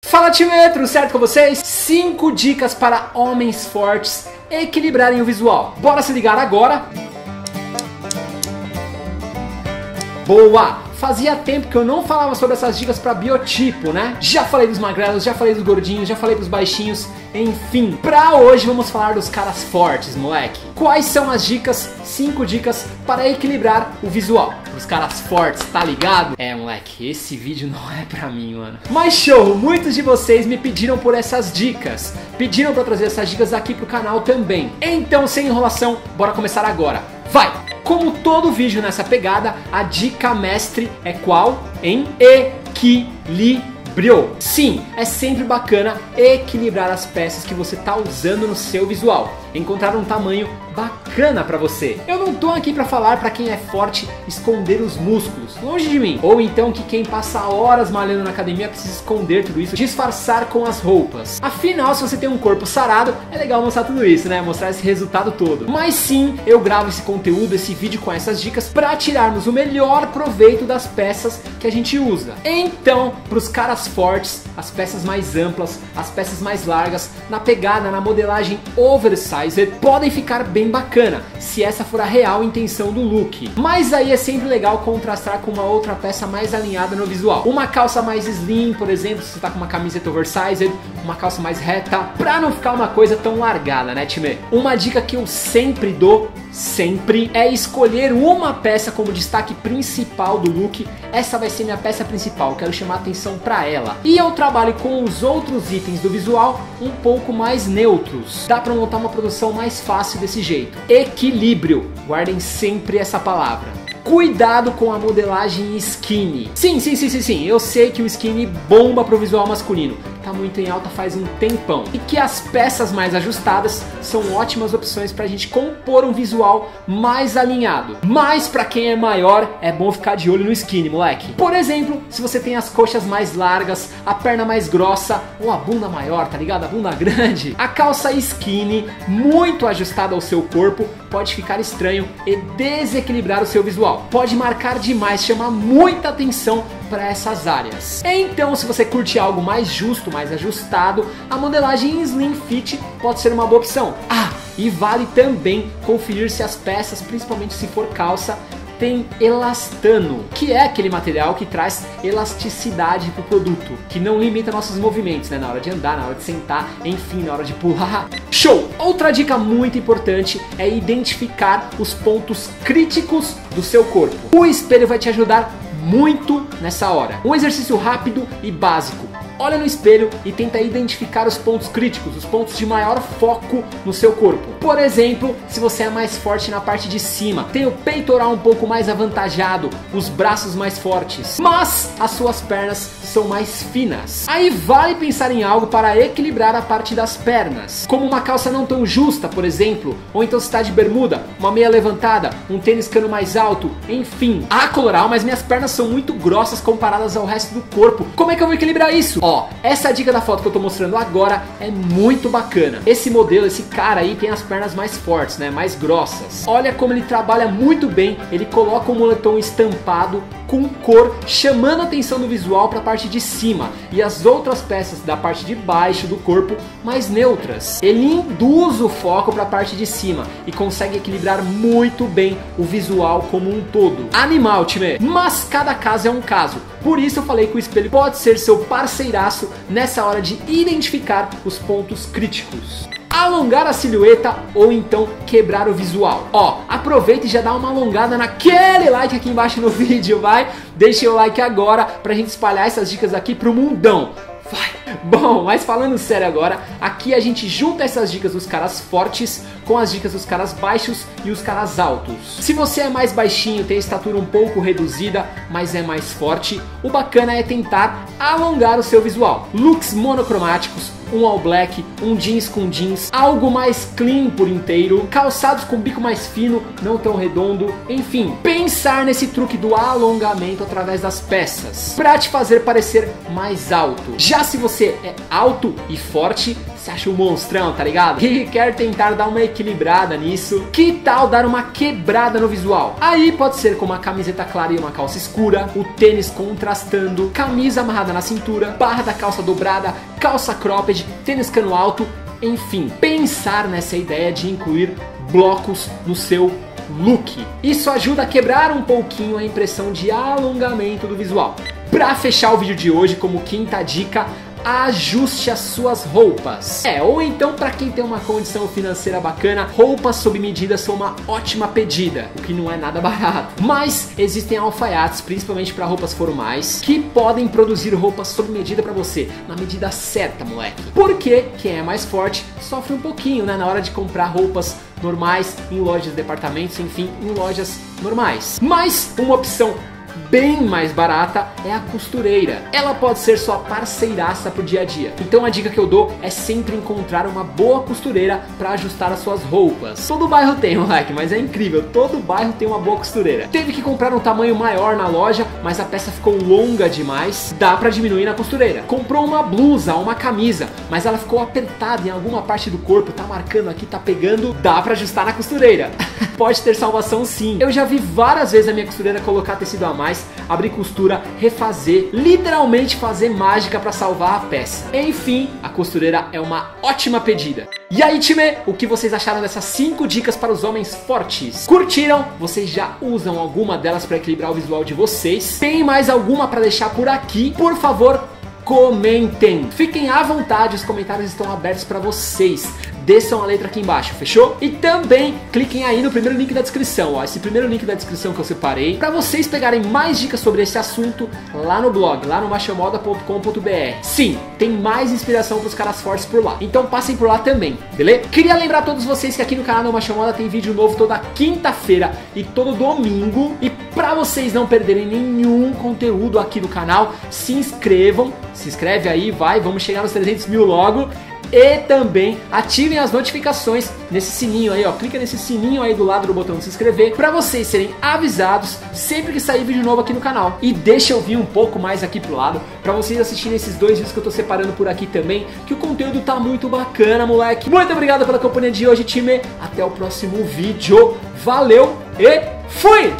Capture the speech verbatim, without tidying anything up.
Fala, time, tudo certo com vocês? cinco dicas para homens fortes equilibrarem o visual. Bora se ligar agora? Boa! Fazia tempo que eu não falava sobre essas dicas para biotipo, né? Já falei dos magrelos, já falei dos gordinhos, já falei dos baixinhos, enfim. Pra hoje vamos falar dos caras fortes, moleque. Quais são as dicas, cinco dicas para equilibrar o visual? Os caras fortes, tá ligado? É, moleque, esse vídeo não é pra mim, mano. Mas show, muitos de vocês me pediram por essas dicas. Pediram pra trazer essas dicas aqui pro canal também. Então, sem enrolação, bora começar agora. Vai! Como todo vídeo nessa pegada, a dica mestre é qual? Em equilíbrio. Sim, é sempre bacana equilibrar as peças que você está usando no seu visual. Encontrar um tamanho bacana pra você. Eu não tô aqui pra falar pra quem é forte esconder os músculos, longe de mim. Ou então que quem passa horas malhando na academia precisa esconder tudo isso, disfarçar com as roupas. Afinal, se você tem um corpo sarado, é legal mostrar tudo isso, né? Mostrar esse resultado todo. Mas sim, eu gravo esse conteúdo, esse vídeo com essas dicas pra tirarmos o melhor proveito das peças que a gente usa. Então, pros caras fortes, as peças mais amplas, as peças mais largas, na pegada, na modelagem oversized, podem ficar bem bacana, se essa for a real intenção do look. Mas aí é sempre legal contrastar com uma outra peça mais alinhada no visual. Uma calça mais slim, por exemplo, se você tá com uma camiseta oversized, uma calça mais reta, pra não ficar uma coisa tão largada, né, time? Uma dica que eu sempre dou, sempre, é escolher uma peça como destaque principal do look. Essa vai ser minha peça principal, quero chamar atenção pra ela. E eu trabalho com os outros itens do visual um pouco mais neutros. Dá pra montar uma produção mais fácil desse jeito. Equilíbrio, guardem sempre essa palavra. Cuidado com a modelagem skinny. Sim, sim, sim, sim, sim, eu sei que o skinny bomba pro visual masculino. Tá muito em alta faz um tempão. E que as peças mais ajustadas são ótimas opções pra gente compor um visual mais alinhado. Mas pra quem é maior, é bom ficar de olho no skinny, moleque. Por exemplo, se você tem as coxas mais largas, a perna mais grossa ou a bunda maior, tá ligado? A bunda grande. A calça skinny, muito ajustada ao seu corpo, pode ficar estranho e desequilibrar o seu visual. Pode marcar demais, chamar muita atenção para essas áreas. Então, se você curte algo mais justo, mais ajustado, a modelagem Slim Fit pode ser uma boa opção. Ah, e vale também conferir se as peças, principalmente se for calça, tem elastano, que é aquele material que traz elasticidade pro produto, que não limita nossos movimentos, né? Na hora de andar, na hora de sentar, enfim, na hora de pular. Show! Outra dica muito importante é identificar os pontos críticos do seu corpo. O espelho vai te ajudar muito nessa hora. Um exercício rápido e básico. Olha no espelho e tenta identificar os pontos críticos, os pontos de maior foco no seu corpo. Por exemplo, se você é mais forte na parte de cima, tem o peitoral um pouco mais avantajado, os braços mais fortes, mas as suas pernas são mais finas. Aí vale pensar em algo para equilibrar a parte das pernas, como uma calça não tão justa, por exemplo, ou então se está de bermuda, uma meia levantada, um tênis cano mais alto, enfim. Ah, coloral, mas minhas pernas são muito grossas comparadas ao resto do corpo. Como é que eu vou equilibrar isso? Ó, essa dica da foto que eu tô mostrando agora é muito bacana. Esse modelo, esse cara aí tem as pernas mais fortes, né, mais grossas. Olha como ele trabalha muito bem, ele coloca um moletom estampado com cor, chamando a atenção do visual para a parte de cima e as outras peças da parte de baixo do corpo mais neutras. Ele induz o foco para a parte de cima e consegue equilibrar muito bem o visual como um todo. Animal, time! Mas cada caso é um caso. Por isso eu falei que o espelho pode ser seu parceiraço nessa hora de identificar os pontos críticos. Alongar a silhueta ou então quebrar o visual. Ó, aproveita e já dá uma alongada naquele like aqui embaixo no vídeo, vai? Deixa o like agora pra gente espalhar essas dicas aqui pro mundão. Vai! Bom, mas falando sério agora, aqui a gente junta essas dicas dos caras fortes com as dicas dos caras baixos e os caras altos. Se você é mais baixinho, tem a estatura um pouco reduzida, mas é mais forte, o bacana é tentar alongar o seu visual. Looks monocromáticos, um all black, um jeans com jeans, algo mais clean por inteiro, calçados com bico mais fino, não tão redondo, enfim, pensar nesse truque do alongamento através das peças, pra te fazer parecer mais alto. Já se você é alto e forte, se acha um monstrão, tá ligado? E quer tentar dar uma equilibrada nisso, que tal dar uma quebrada no visual? Aí pode ser com uma camiseta clara e uma calça escura, o tênis contrastando, camisa amarrada na cintura, barra da calça dobrada, calça cropped, tênis cano alto, enfim, pensar nessa ideia de incluir blocos no seu look. Isso ajuda a quebrar um pouquinho a impressão de alongamento do visual. Pra fechar o vídeo de hoje, como quinta dica, ajuste as suas roupas. É, ou então para quem tem uma condição financeira bacana, roupas sob medida são uma ótima pedida, o que não é nada barato. Mas existem alfaiates, principalmente para roupas formais, que podem produzir roupas sob medida para você, na medida certa, moleque. Porque quem é mais forte sofre um pouquinho, né, na hora de comprar roupas normais em lojas de departamentos, enfim, em lojas normais. Mas uma opção bem mais barata é a costureira. Ela pode ser sua parceiraça pro dia a dia. Então a dica que eu dou é sempre encontrar uma boa costureira para ajustar as suas roupas. Todo bairro tem, moleque, mas é incrível, todo bairro tem uma boa costureira. Teve que comprar um tamanho maior na loja, mas a peça ficou longa demais, dá para diminuir na costureira. Comprou uma blusa, uma camisa, mas ela ficou apertada em alguma parte do corpo, tá marcando aqui, tá pegando, dá para ajustar na costureira. Pode ter salvação sim. Eu já vi várias vezes a minha costureira colocar tecido a mais, abrir costura, refazer, literalmente fazer mágica para salvar a peça. Enfim, a costureira é uma ótima pedida. E aí, time, o que vocês acharam dessas cinco dicas para os homens fortes? Curtiram? Vocês já usam alguma delas para equilibrar o visual de vocês? Tem mais alguma para deixar por aqui? Por favor, comentem. Fiquem à vontade, os comentários estão abertos para vocês. Desçam a letra aqui embaixo, fechou? E também cliquem aí no primeiro link da descrição, ó, esse primeiro link da descrição que eu separei, para vocês pegarem mais dicas sobre esse assunto lá no blog, lá no machomoda ponto com ponto br. Sim, tem mais inspiração para os caras fortes por lá, então passem por lá também, beleza? Queria lembrar a todos vocês que aqui no canal do Machomoda tem vídeo novo toda quinta-feira e todo domingo, e para vocês não perderem nenhum conteúdo aqui do canal, se inscrevam, se inscreve aí, vai, vamos chegar nos trezentos mil logo. E também ativem as notificações nesse sininho aí, ó. Clica nesse sininho aí do lado do botão de se inscrever para vocês serem avisados sempre que sair vídeo novo aqui no canal. E deixa eu vir um pouco mais aqui pro lado para vocês assistirem esses dois vídeos que eu tô separando por aqui também, que o conteúdo tá muito bacana, moleque. Muito obrigado pela companhia de hoje, time. Até o próximo vídeo. Valeu e fui!